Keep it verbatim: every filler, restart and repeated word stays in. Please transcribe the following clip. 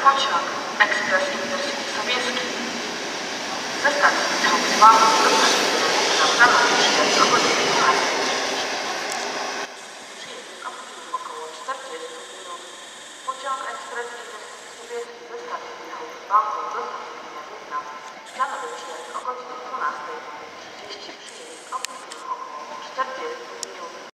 pociąg Ekspres Intercity Sobieski. Ze stacji Michał dwa zapraszamy na przyjazd o godzinie dwunastej trzydzieści. Przyjazd obchodził około czterdziestu minut. Pociąg Ekspres